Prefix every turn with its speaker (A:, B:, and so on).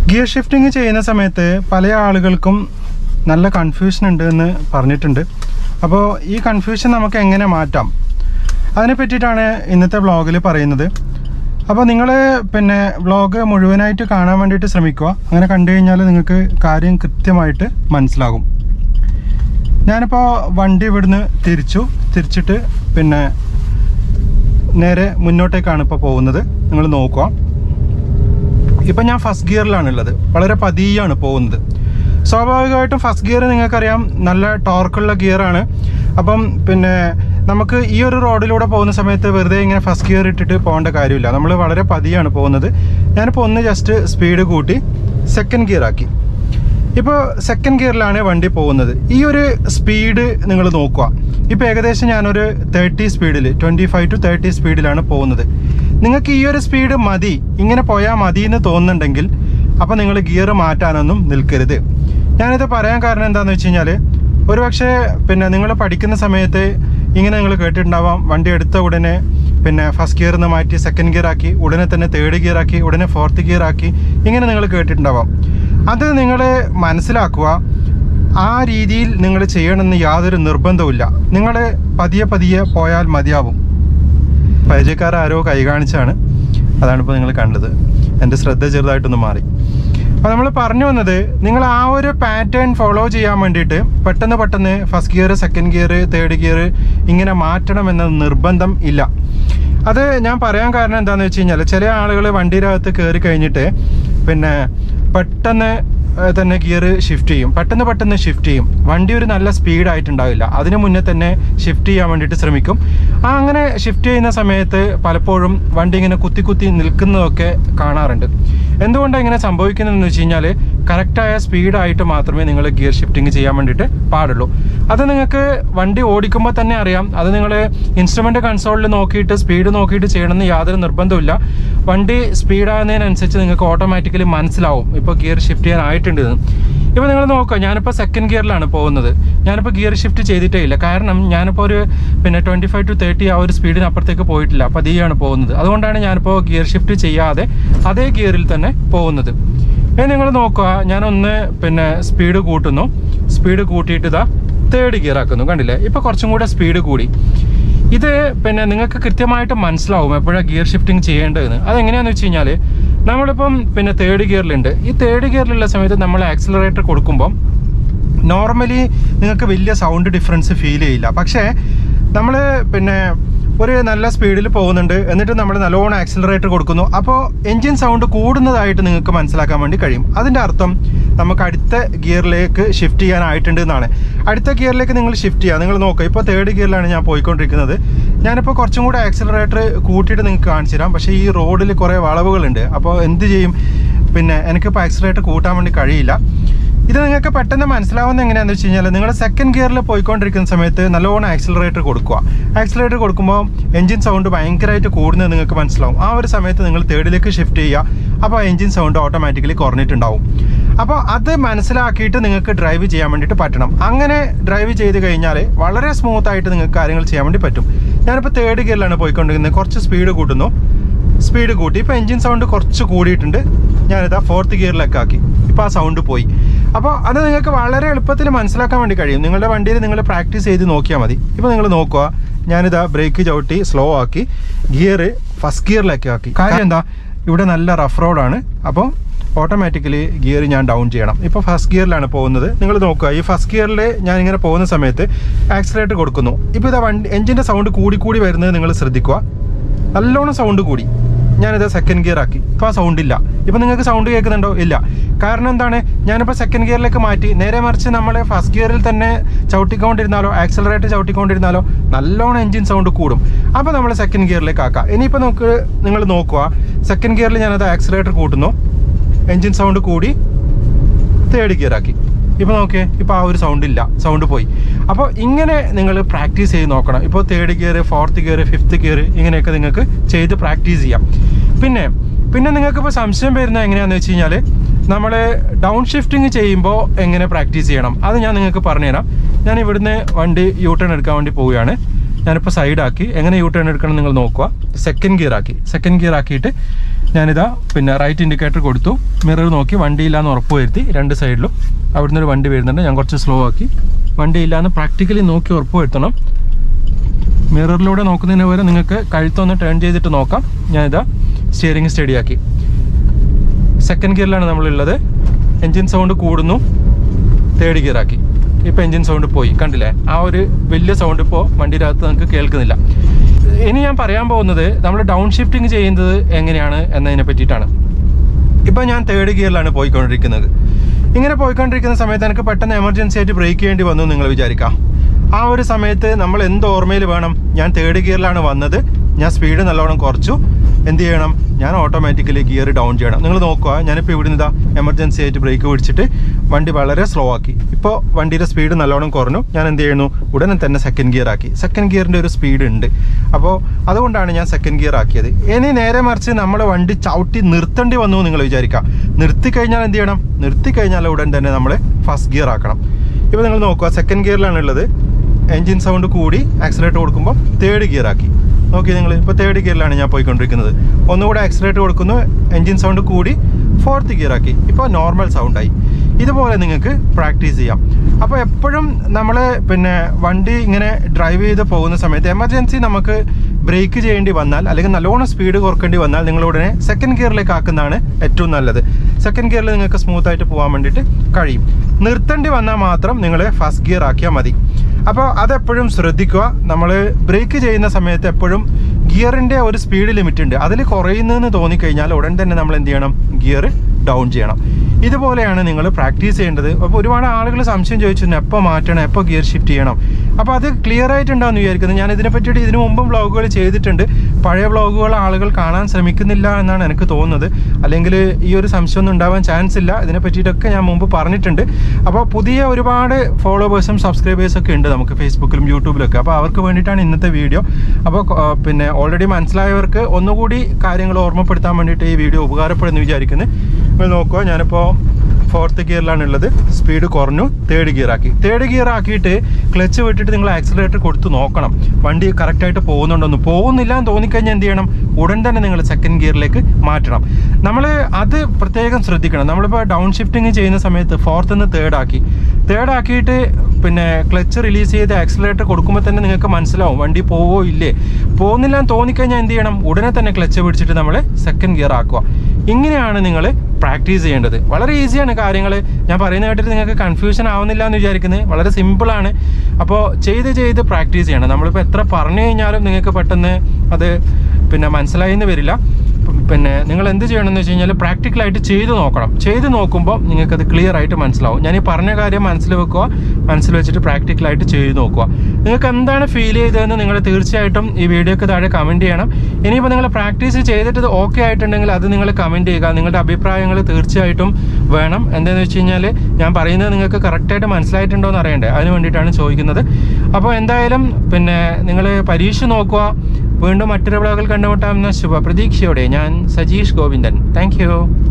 A: Gear shifting ചെയ്യുന്ന സമയത്ത് പല ആളുകൾക്കും നല്ല കൺഫ്യൂഷൻ ഉണ്ട് എന്ന് പറഞ്ഞിട്ടുണ്ട്. അപ്പോൾ ഈ കൺഫ്യൂഷൻ നമുക്ക് എങ്ങനെ മാറ്റാം അതിനെ പറ്റിയിട്ടാണ് ഇന്നത്തെ വ്ളോഗിൽ പറയുന്നത്. അപ്പോൾ നിങ്ങൾ വ്ളോഗ് മുഴുവനായിട്ട് കാണാൻ വേണ്ടിയിട്ട് ശ്രമിക്കുക. അങ്ങനെ കണ്ടു കഴിഞ്ഞാൽ നിങ്ങൾക്ക് കാര്യം കൃത്യമായിട്ട് മനസ്സിലാകും. ഞാനിപ്പോൾ വണ്ടി ഇവിടുന്ന് തിരിച്ചിട്ട് നേരെ മുന്നോട്ടേക്കാണ് ഇപ്പോൾ പോകുന്നത്. നിങ്ങൾ നോക്കുക, ഇപ്പം ഞാൻ ഫസ്റ്റ് ഗിയറിലാണുള്ളത്. വളരെ പതിയാണ് പോകുന്നത്. സ്വാഭാവികമായിട്ടും ഫസ്റ്റ് ഗിയർ നിങ്ങൾക്കറിയാം നല്ല ടോർക്കുള്ള ഗിയറാണ്. അപ്പം നമുക്ക് ഈ ഒരു റോഡിലൂടെ പോകുന്ന സമയത്ത് വെറുതെ ഇങ്ങനെ ഫസ്റ്റ് ഗിയർ ഇട്ടിട്ട് പോകേണ്ട കാര്യമില്ല. നമ്മൾ വളരെ പതിയാണ് പോകുന്നത്. ഞാനിപ്പോൾ ഒന്ന് ജസ്റ്റ് സ്പീഡ് കൂട്ടി സെക്കൻഡ് ഗിയർ ആക്കി. ഇപ്പോൾ സെക്കൻഡ് ഗിയറിലാണ് വണ്ടി പോകുന്നത്. ഈ ഒരു സ്പീഡ് നിങ്ങൾ നോക്കുക. ഇപ്പോൾ ഏകദേശം ഞാനൊരു 30 സ്പീഡിൽ 25 to 30 സ്പീഡിലാണ് പോകുന്നത്. നിങ്ങൾക്ക് ഈ ഒരു സ്പീഡ് മതി, ഇങ്ങനെ പോയാൽ മതി എന്ന് തോന്നുന്നുണ്ടെങ്കിൽ അപ്പോൾ നിങ്ങൾ ഗിയർ മാറ്റാനൊന്നും നിൽക്കരുത്. ഞാനിത് പറയാൻ കാരണം എന്താണെന്ന് വെച്ച് കഴിഞ്ഞാൽ ഒരുപക്ഷെ നിങ്ങൾ പഠിക്കുന്ന സമയത്ത് ഇങ്ങനെ നിങ്ങൾ കേട്ടിട്ടുണ്ടാവാം, വണ്ടി എടുത്ത ഉടനെ ഫസ്റ്റ് ഗിയറിൽ നിന്ന് മാറ്റി സെക്കൻഡ് ഗിയർ ആക്കി, ഉടനെ തന്നെ തേർഡ് ഗിയർ ആക്കി, ഉടനെ ഫോർത്ത് ഗിയർ ആക്കി, ഇങ്ങനെ നിങ്ങൾ കേട്ടിട്ടുണ്ടാവാം. അത് നിങ്ങൾ മനസ്സിലാക്കുക. ആ രീതിയിൽ നിങ്ങൾ ചെയ്യണമെന്ന് യാതൊരു നിർബന്ധവുമില്ല. നിങ്ങൾ പതിയെ പോയാൽ മതിയാവും. പരിചയക്കാരാരോ കൈ കാണിച്ചാണ്, അതാണിപ്പോൾ നിങ്ങൾ കണ്ടത്. എൻ്റെ ശ്രദ്ധ ചെറുതായിട്ടൊന്ന് മാറി. അപ്പോൾ നമ്മൾ പറഞ്ഞു വന്നത്, നിങ്ങൾ ആ ഒരു പാറ്റേൺ ഫോളോ ചെയ്യാൻ വേണ്ടിയിട്ട് പെട്ടെന്ന് first gear second gear third gear ഇങ്ങനെ മാറ്റണമെന്ന നിർബന്ധം ഇല്ല. അത് ഞാൻ പറയാൻ കാരണം എന്താണെന്ന് വെച്ച് കഴിഞ്ഞാൽ ചില ആളുകൾ വണ്ടിയുടെ അകത്ത് കയറി കഴിഞ്ഞിട്ട് പെട്ടെന്ന് തന്നെ ഗിയർ ഷിഫ്റ്റ് ചെയ്യും, പെട്ടെന്ന് ഷിഫ്റ്റ് ചെയ്യും. വണ്ടി ഒരു നല്ല സ്പീഡായിട്ടുണ്ടാവില്ല. അതിന് മുന്നേ തന്നെ ഷിഫ്റ്റ് ചെയ്യാൻ വേണ്ടിയിട്ട് ശ്രമിക്കും. അങ്ങനെ ഷിഫ്റ്റ് ചെയ്യുന്ന സമയത്ത് പലപ്പോഴും വണ്ടി ഇങ്ങനെ കുത്തി നിൽക്കുന്നതൊക്കെ കാണാറുണ്ട്. എന്തുകൊണ്ടാണ് ഇങ്ങനെ സംഭവിക്കുന്നതെന്ന് വെച്ച് കഴിഞ്ഞാൽ കറക്റ്റായ സ്പീഡായിട്ട് മാത്രമേ നിങ്ങൾ ഗിയർ ഷിഫ്റ്റിംഗ് ചെയ്യാൻ വേണ്ടിയിട്ട് പാടുള്ളൂ. അത് നിങ്ങൾക്ക് വണ്ടി ഓടിക്കുമ്പോൾ തന്നെ അറിയാം. അത് നിങ്ങൾ ഇൻസ്ട്രുമെൻ്റ് കൺസോളിൽ നോക്കിയിട്ട് സ്പീഡ് നോക്കിയിട്ട് ചെയ്യണമെന്ന് യാതൊരു നിർബന്ധമില്ല. വണ്ടി സ്പീഡാകുന്നതിനനുസരിച്ച് നിങ്ങൾക്ക് ഓട്ടോമാറ്റിക്കലി മനസ്സിലാവും ഇപ്പോൾ ഗിയർ ഷിഫ്റ്റ് ചെയ്യാനായിട്ടുണ്ട്. ഇപ്പോൾ നിങ്ങൾ നോക്കുക, ഞാനിപ്പോൾ സെക്കൻഡ് ഗിയറിലാണ് പോകുന്നത്. ഞാനിപ്പോൾ ഗിയർ ഷിഫ്റ്റ് ചെയ്തിട്ടേ ഇല്ല. കാരണം ഞാനിപ്പോൾ ഒരു 25 to 30 ആ ഒരു സ്പീഡിന് അപ്പുറത്തേക്ക് പോയിട്ടില്ല, പതിയാണ് പോകുന്നത്. അതുകൊണ്ടാണ് ഞാനിപ്പോൾ ഗിയർ ഷിഫ്റ്റ് ചെയ്യാതെ അതേ ഗിയറിൽ തന്നെ പോകുന്നത്. നിങ്ങൾ നോക്കുക, ഞാനൊന്ന് സ്പീഡ് കൂട്ടുന്നു. സ്പീഡ് കൂട്ടിയിട്ട് ഇതാ തേർഡ് ഗിയർ ആക്കുന്നു. കണ്ടില്ലേ, ഇപ്പോൾ കുറച്ചും കൂടെ സ്പീഡ് കൂടി. ഇത് നിങ്ങൾക്ക് കൃത്യമായിട്ട് മനസ്സിലാവും എപ്പോഴാണ് ഗിയർ ഷിഫ്റ്റിംഗ് ചെയ്യേണ്ടതെന്ന്. അതെങ്ങനെയാണെന്ന് വെച്ച് കഴിഞ്ഞാൽ നമ്മളിപ്പം തേർഡ് ഗിയറിലുണ്ട്. ഈ തേർഡ് ഗിയറിലുള്ള സമയത്ത് നമ്മൾ ആക്സിലറേറ്റർ കൊടുക്കുമ്പം നോർമലി നിങ്ങൾക്ക് വലിയ സൗണ്ട് ഡിഫറൻസ് ഫീൽ ചെയ്യില്ല. പക്ഷേ നമ്മൾ ഒരു നല്ല സ്പീഡിൽ പോകുന്നുണ്ട്, എന്നിട്ട് നമ്മൾ നല്ലോണം ആക്സിലറേറ്റർ കൊടുക്കുന്നു. അപ്പോൾ എൻജിൻ സൗണ്ട് കൂടുന്നതായിട്ട് നിങ്ങൾക്ക് മനസ്സിലാക്കാൻ വേണ്ടി കഴിയും. അതിൻ്റെ അർത്ഥം നമുക്ക് അടുത്ത ഗിയറിലേക്ക് ഷിഫ്റ്റ് ചെയ്യാനായിട്ടുണ്ട് എന്നാണ്. അടുത്ത ഗിയറിലേക്ക് നിങ്ങൾ ഷിഫ്റ്റ് ചെയ്യുക. നിങ്ങൾ നോക്കുക, ഇപ്പോൾ തേർഡ് ഗിയറിലാണ് ഞാൻ പോയിക്കൊണ്ടിരിക്കുന്നത്. ഞാനിപ്പോൾ കുറച്ചും കൂടെ ആക്സിലറേറ്റർ കൂട്ടിയിട്ട് നിങ്ങൾക്ക് കാണിച്ചു തരാം. പക്ഷേ ഈ റോഡിൽ കുറേ വളവുകളുണ്ട്. അപ്പോൾ എന്ത് ചെയ്യും, എനിക്കിപ്പോൾ ആക്സിലറേറ്റർ കൂട്ടാൻ വേണ്ടി കഴിയില്ല. ഇത് നിങ്ങൾക്ക് പെട്ടെന്ന് മനസ്സിലാവുന്ന എങ്ങനെയാണെന്ന് വെച്ച് കഴിഞ്ഞാൽ നിങ്ങൾ സെക്കൻഡ് ഗിയറിൽ പോയിക്കൊണ്ടിരിക്കുന്ന സമയത്ത് നല്ലോണം ആക്സിലറേറ്റർ കൊടുക്കുക. ആക്സിലറേറ്റർ കൊടുക്കുമ്പോൾ എൻജിൻ സൗണ്ട് ഭയങ്കരമായിട്ട് കൂടുന്നത് നിങ്ങൾക്ക് മനസ്സിലാവും. ആ ഒരു സമയത്ത് നിങ്ങൾ തേർഡിലേക്ക് ഷിഫ്റ്റ് ചെയ്യുക. അപ്പോൾ എൻജിൻ സൗണ്ട് ഓട്ടോമാറ്റിക്കലി കുറഞ്ഞിട്ടുണ്ടാവും. അപ്പോൾ അത് മനസ്സിലാക്കിയിട്ട് നിങ്ങൾക്ക് ഡ്രൈവ് ചെയ്യാൻ വേണ്ടിയിട്ട് പറ്റണം. അങ്ങനെ ഡ്രൈവ് ചെയ്ത് കഴിഞ്ഞാൽ വളരെ സ്മൂത്തായിട്ട് നിങ്ങൾക്ക് കാര്യങ്ങൾ ചെയ്യാൻ വേണ്ടി പറ്റും. ഞാനിപ്പോൾ തേർഡ് ഗിയറിലാണ് പോയിക്കൊണ്ടിരിക്കുന്നത്. കുറച്ച് സ്പീഡ് കൂട്ടുന്നു. സ്പീഡ് കൂട്ടി ഇപ്പോൾ എൻജിൻ സൗണ്ട് കുറച്ച് കൂടിയിട്ടുണ്ട്. ഞാനിതാ ഫോർത്ത് ഗിയറിലേക്ക് ആക്കി. ഇപ്പോൾ ആ സൗണ്ട് പോയി. അപ്പോൾ അത് നിങ്ങൾക്ക് വളരെ എളുപ്പത്തിൽ മനസ്സിലാക്കാൻ വേണ്ടി കഴിയും. നിങ്ങളുടെ വണ്ടിയിൽ നിങ്ങൾ പ്രാക്ടീസ് ചെയ്ത് നോക്കിയാൽ മതി. ഇപ്പോൾ നിങ്ങൾ നോക്കുക, ഞാനിതാ ബ്രേക്ക് ചവിട്ടി സ്ലോ ആക്കി ഗിയർ ഫസ്റ്റ് ഗിയറിലേക്ക് ആക്കി. കാര്യം എന്താ, ഇവിടെ നല്ല റഫ് റോഡാണ്. അപ്പോൾ ഓട്ടോമാറ്റിക്കലി ഗിയർ ഞാൻ ഡൗൺ ചെയ്യണം. ഇപ്പോൾ ഫസ്റ്റ് ഗിയറിലാണ് പോകുന്നത്. നിങ്ങൾ നോക്കുക, ഈ ഫസ്റ്റ് ഗിയറിൽ ഞാനിങ്ങനെ പോകുന്ന സമയത്ത് ആക്സിലറേറ്റർ കൊടുക്കുന്നു. ഇപ്പോൾ ഇതാ വണ്ടി എൻജിൻ്റെ സൗണ്ട് കൂടി വരുന്നത് നിങ്ങൾ ശ്രദ്ധിക്കുക. നല്ലോണം സൗണ്ട് കൂടി. ഞാനിത് സെക്കൻഡ് ഗിയർ ആക്കി. ഇപ്പോൾ ആ സൗണ്ട് ഇല്ല. ഇപ്പോൾ നിങ്ങൾക്ക് സൗണ്ട് കേൾക്കുന്നുണ്ടോ? ഇല്ല. കാരണം എന്താണ്, ഞാനിപ്പോൾ സെക്കൻഡ് ഗിയറിലേക്ക് മാറ്റി. നേരെ മറിച്ച് നമ്മൾ ഫസ്റ്റ് ഗിയറിൽ തന്നെ ചവിട്ടിക്കൊണ്ടിരുന്നാലോ ആക്സിലറേറ്റർ ചവിട്ടിക്കൊണ്ടിരുന്നാലോ നല്ലോണം എൻജിൻ സൗണ്ട് കൂടും. അപ്പോൾ നമ്മൾ സെക്കൻഡ് ഗിയറിലേക്ക് ആക്കാം. ഇനിയിപ്പോൾ നിങ്ങൾ നോക്കുക, സെക്കൻഡ് ഗിയറിൽ ഞാനത് ആക്സിലറേറ്റർ കൂട്ടുന്നു. എൻജിൻ സൗണ്ട് കൂടി തേർഡ് ഗിയർ ആക്കി. ഇപ്പോൾ നോക്കിയേ, ഇപ്പോൾ ആ ഒരു സൗണ്ട് ഇല്ല, സൗണ്ട് പോയി. അപ്പോൾ ഇങ്ങനെ നിങ്ങൾ പ്രാക്ടീസ് ചെയ്ത് നോക്കണം. ഇപ്പോൾ third gear fourth gear fifth gear ഇങ്ങനെയൊക്കെ നിങ്ങൾക്ക് ചെയ്ത് പ്രാക്ടീസ് ചെയ്യാം. പിന്നെ നിങ്ങൾക്കിപ്പോൾ സംശയം വരുന്നത് എങ്ങനെയാണെന്ന് വെച്ച് കഴിഞ്ഞാൽ നമ്മൾ ഡൗൺ ഷിഫ്റ്റിംഗ് ചെയ്യുമ്പോൾ എങ്ങനെ പ്രാക്ടീസ് ചെയ്യണം അത് ഞാൻ നിങ്ങൾക്ക് പറഞ്ഞുതരാം. ഞാൻ ഇവിടുന്ന് വണ്ടി യൂ ടേൺ എടുക്കാൻ വേണ്ടി പോവുകയാണ്. ഞാനിപ്പോൾ സൈഡാക്കി. എങ്ങനെ യൂ ടേൺ എടുക്കണം നിങ്ങൾ നോക്കുക. സെക്കൻഡ് ഗിയർ ആക്കി. സെക്കൻഡ് ഗിയർ ആക്കിയിട്ട് ഞാനിതാ പിന്നെ റൈറ്റ് ഇൻഡിക്കേറ്റർ കൊടുത്തു, മിറർ നോക്കി വണ്ടിയില്ലാന്ന് ഉറപ്പ് വരുത്തി. രണ്ട് സൈഡിലും അവിടുന്ന് ഒരു വണ്ടി വരുന്നുണ്ട്, ഞാൻ കുറച്ച് സ്ലോ ആക്കി. വണ്ടിയില്ലാന്ന് പ്രാക്ടിക്കലി നോക്കി ഉറപ്പ് വരുത്തണം. മിററിലൂടെ നോക്കുന്നതിന് പകരം നിങ്ങൾക്ക് കഴുത്തൊന്ന് ടേൺ ചെയ്തിട്ട് നോക്കാം. ഞാനിതാ സ്റ്റിയറിംഗ് സ്റ്റഡിയാക്കി. സെക്കൻഡ് ഗിയറിലാണ് നമ്മളുള്ളത്. എൻജിൻ സൗണ്ട് കൂടുന്നു, തേർഡ് ഗിയർ ആക്കി. ഇപ്പോൾ എൻജിൻ സൗണ്ട് പോയി, കണ്ടില്ലേ? ആ ഒരു വലിയ സൗണ്ട് ഇപ്പോൾ വണ്ടിയുടെ അകത്ത് നമുക്ക് കേൾക്കുന്നില്ല. ഇനി ഞാൻ പറയാൻ പോകുന്നത് നമ്മൾ ഡൗൺ ഷിഫ്റ്റിംഗ് ചെയ്യുന്നത് എങ്ങനെയാണ് എന്നതിനെ പറ്റിയിട്ടാണ്. ഇപ്പോൾ ഞാൻ തേർഡ് ഗിയറിലാണ് പോയിക്കൊണ്ടിരിക്കുന്നത്. ഇങ്ങനെ പോയിക്കൊണ്ടിരിക്കുന്ന സമയത്ത് എനിക്ക് പെട്ടെന്ന് എമർജൻസി ആയിട്ട് ബ്രേക്ക് ചെയ്യേണ്ടി വന്നു നിങ്ങൾ വിചാരിക്കാം. ആ ഒരു സമയത്ത് നമ്മൾ എന്ത് ഓർമ്മയിൽ വേണം? ഞാൻ തേർഡ് ഗിയറിലാണ് വന്നത്, ഞാൻ സ്പീഡ് നല്ലോണം കുറച്ചു, എന്ത് ചെയ്യണം? ഞാൻ ഓട്ടോമാറ്റിക്കലി ഗിയർ ഡൗൺ ചെയ്യണം. നിങ്ങൾ നോക്കുക, ഞാനിപ്പോൾ ഇവിടെ നിന്ന് എമർജൻസി ആയിട്ട് ബ്രേക്ക് പിടിച്ചിട്ട് വണ്ടി വളരെ സ്ലോ ആക്കി. ഇപ്പോൾ വണ്ടിയുടെ സ്പീഡ് നല്ലോണം കുറഞ്ഞു. ഞാൻ എന്ത് ചെയ്യുന്നു? ഉടനെ തന്നെ സെക്കൻഡ് ഗിയർ ആക്കി. സെക്കൻഡ് ഗിയറിൻ്റെ ഒരു സ്പീഡ് ഉണ്ട്, അപ്പോൾ അതുകൊണ്ടാണ് ഞാൻ സെക്കൻഡ് ഗിയർ ആക്കിയത്. ഇനി നേരെ മറിച്ച് നമ്മൾ വണ്ടി ചവിട്ടി നിർത്തേണ്ടി വന്നു നിങ്ങൾ വിചാരിക്കുക. നിർത്തിക്കഴിഞ്ഞാൽ എന്ത് ചെയ്യണം? നിർത്തിക്കഴിഞ്ഞാൽ ഉടൻ തന്നെ നമ്മൾ ഫസ്റ്റ് ഗിയർ ആക്കണം. ഇപ്പോൾ നിങ്ങൾ നോക്കുക, സെക്കൻഡ് ഗിയറിലാണ് ഉള്ളത്. എൻജിൻ സൗണ്ട് കൂടി ആക്സിലേറ്റർ കൊടുക്കുമ്പോൾ തേർഡ് ഗിയർ ആക്കി. നോക്കി നിങ്ങൾ, ഇപ്പോൾ തേർഡ് ഗിയറിലാണ് ഞാൻ പോയിക്കൊണ്ടിരിക്കുന്നത്. ഒന്നുകൂടെ ആക്സിലേറ്റർ കൊടുക്കുന്നു, എൻജിൻ സൗണ്ട് കൂടി ഫോർത്ത് ഗിയർ ആക്കി. ഇപ്പോൾ നോർമൽ സൗണ്ടായി. ഇതുപോലെ നിങ്ങൾക്ക് പ്രാക്ടീസ് ചെയ്യാം. അപ്പോൾ എപ്പോഴും നമ്മൾ പിന്നെ വണ്ടി ഇങ്ങനെ ഡ്രൈവ് ചെയ്ത് പോകുന്ന സമയത്ത് എമർജൻസി നമുക്ക് ബ്രേക്ക് ചെയ്യേണ്ടി വന്നാൽ അല്ലെങ്കിൽ നല്ലോണം സ്പീഡ് കുറക്കേണ്ടി വന്നാൽ നിങ്ങൾ ഉടനെ സെക്കൻഡ് ഗിയറിലേക്ക് ആക്കുന്നതാണ് ഏറ്റവും നല്ലത്. സെക്കൻഡ് ഗിയറിൽ നിങ്ങൾക്ക് സ്മൂത്തായിട്ട് പോകാൻ വേണ്ടിയിട്ട് കഴിയും. നിർത്തേണ്ടി വന്നാൽ മാത്രം നിങ്ങൾ ഫസ്റ്റ് ഗിയർ ആക്കിയാൽ മതി. അപ്പോൾ അതെപ്പോഴും ശ്രദ്ധിക്കുക. നമ്മൾ ബ്രേക്ക് ചെയ്യുന്ന സമയത്ത് എപ്പോഴും ഗിയറിൻ്റെ ഒരു സ്പീഡ് ലിമിറ്റ് ഉണ്ട്, അതിൽ കുറയുന്നതെന്ന് തോന്നിക്കഴിഞ്ഞാൽ ഉടൻ തന്നെ നമ്മൾ എന്ത് ചെയ്യണം? ഗിയർ ഡൗൺ ചെയ്യണം. ഇതുപോലെയാണ് നിങ്ങൾ പ്രാക്ടീസ് ചെയ്യേണ്ടത്. അപ്പോൾ ഒരുപാട് ആളുകൾ സംശയം ചോദിച്ചിട്ടുണ്ട്, എപ്പോൾ മാറ്റണം, എപ്പോൾ ഗിയർ ഷിഫ്റ്റ് ചെയ്യണം. അപ്പോൾ അത് ക്ലിയർ ആയിട്ടുണ്ടാകുമെന്ന് വിചാരിക്കുന്നത്. ഞാൻ ഇതിനെ പറ്റിയിട്ട് ഇതിനു മുമ്പും വ്ളോഗുകൾ ചെയ്തിട്ടുണ്ട്. പഴയ വ്ളോഗുകൾ ആളുകൾ കാണാൻ ശ്രമിക്കുന്നില്ല എന്നാണ് എനിക്ക് തോന്നുന്നത്. അല്ലെങ്കിൽ ഈ ഒരു സംശയമൊന്നും ഉണ്ടാവാൻ ചാൻസ് ഇല്ല. ഇതിനെ പറ്റിയിട്ടൊക്കെ ഞാൻ മുമ്പ് പറഞ്ഞിട്ടുണ്ട്. അപ്പോൾ പുതിയ ഒരുപാട് ഫോളോവേഴ്സും സബ്സ്ക്രൈബേഴ്സും ഒക്കെ ഉണ്ട് നമുക്ക് ഫേസ്ബുക്കിലും യൂട്യൂബിലൊക്കെ. അപ്പോൾ അവർക്ക് വേണ്ടിയിട്ടാണ് ഇന്നത്തെ വീഡിയോ. അപ്പോൾ പിന്നെ ഓൾറെഡി മനസ്സിലായവർക്ക് ഒന്നുകൂടി കാര്യങ്ങൾ ഓർമ്മപ്പെടുത്താൻ വേണ്ടിയിട്ട് ഈ വീഡിയോ ഉപകാരപ്പെടുമെന്ന് വിചാരിക്കുന്നത്. നിങ്ങൾ നോക്കുക, ഞാനിപ്പോൾ ഫോർത്ത് ഗിയറിലാണ് ഉള്ളത്. സ്പീഡ് കുറഞ്ഞു, തേർഡ് ഗിയർ ആക്കി. തേർഡ് ഗിയർ ആക്കിയിട്ട് ക്ലച്ച് വിട്ടിട്ട് നിങ്ങൾ ആക്സിലറേറ്റർ കൊടുത്ത് നോക്കണം വണ്ടി കറക്റ്റായിട്ട് പോകുന്നുണ്ടോന്ന്. പോകുന്നില്ല എന്ന് തോന്നിക്കഴിഞ്ഞാൽ എന്ത് ചെയ്യണം? ഉടൻ തന്നെ നിങ്ങൾ സെക്കൻഡ് ഗിയറിലേക്ക് മാറ്റണം. നമ്മൾ അത് പ്രത്യേകം ശ്രദ്ധിക്കണം. നമ്മളിപ്പോൾ ഡൗൺ ഷിഫ്റ്റിംഗ് ചെയ്യുന്ന സമയത്ത് ഫോർത്ത് നിന്ന് തേർഡ് ആക്കിയിട്ട് പിന്നെ ക്ലച്ച് റിലീസ് ചെയ്ത് ആക്സിലറേറ്റർ കൊടുക്കുമ്പോൾ തന്നെ നിങ്ങൾക്ക് മനസ്സിലാവും വണ്ടി പോവോ ഇല്ലേ. പോകുന്നില്ല എന്ന് തോന്നിക്കഴിഞ്ഞാൽ എന്ത് ചെയ്യണം? ഉടനെ തന്നെ ക്ലച്ച് പിടിച്ചിട്ട് നമ്മൾ സെക്കൻഡ് ഗിയർ ആക്കുക. ഇങ്ങനെയാണ് നിങ്ങൾ പ്രാക്ടീസ് ചെയ്യേണ്ടത്. വളരെ ഈസിയാണ് കാര്യങ്ങൾ. ഞാൻ പറയുന്ന കേട്ടിട്ട് നിങ്ങൾക്ക് കൺഫ്യൂഷൻ ആവുന്നില്ല എന്ന് വിചാരിക്കുന്നത്. വളരെ സിമ്പിളാണ്. അപ്പോൾ ചെയ്ത് പ്രാക്ടീസ് ചെയ്യണം. നമ്മളിപ്പോൾ എത്ര പറഞ്ഞു കഴിഞ്ഞാലും നിങ്ങൾക്ക് പെട്ടെന്ന് അത് പിന്നെ മനസ്സിലായി എന്ന് വരില്ല. പിന്നെ നിങ്ങൾ എന്ത് ചെയ്യണമെന്ന് വെച്ച് കഴിഞ്ഞാൽ പ്രാക്ടിക്കലായിട്ട് ചെയ്ത് നോക്കണം. ചെയ്ത് നോക്കുമ്പോൾ നിങ്ങൾക്കത് ക്ലിയർ ആയിട്ട് മനസ്സിലാവും. ഞാൻ ഈ പറഞ്ഞ കാര്യം മനസ്സിൽ വെക്കുക, മനസ്സിൽ വെച്ചിട്ട് പ്രാക്ടിക്കലായിട്ട് ചെയ്ത് നോക്കുക. നിങ്ങൾക്ക് എന്താണ് ഫീൽ ചെയ്തതെന്ന് നിങ്ങൾ തീർച്ചയായിട്ടും ഈ വീഡിയോക്ക് താഴെ കമൻറ്റ് ചെയ്യണം. ഇനിയിപ്പോൾ നിങ്ങൾ പ്രാക്ടീസ് ചെയ്തിട്ട് ഇത് ഓക്കെ ആയിട്ടുണ്ടെങ്കിൽ അത് നിങ്ങൾ കമൻറ്റ് ചെയ്യുക. നിങ്ങളുടെ അഭിപ്രായങ്ങൾ തീർച്ചയായിട്ടും വേണം. എന്താണെന്ന് വെച്ച് കഴിഞ്ഞാൽ ഞാൻ പറയുന്നത് നിങ്ങൾക്ക് കറക്റ്റായിട്ട് മനസ്സിലായിട്ടുണ്ടോ എന്ന് അറിയണ്ടേ, അതിന് വേണ്ടിയിട്ടാണ് ചോദിക്കുന്നത്. അപ്പോൾ എന്തായാലും പിന്നെ നിങ്ങൾ പരീക്ഷ നോക്കുക. വീണ്ടും മറ്റൊരു വ്ളോഗിൽ കണ്ടുമുട്ടാമെന്ന ശുഭ പ്രതീക്ഷയോടെ ഞാൻ സജീഷ് ഗോവിന്ദൻ. Thank you.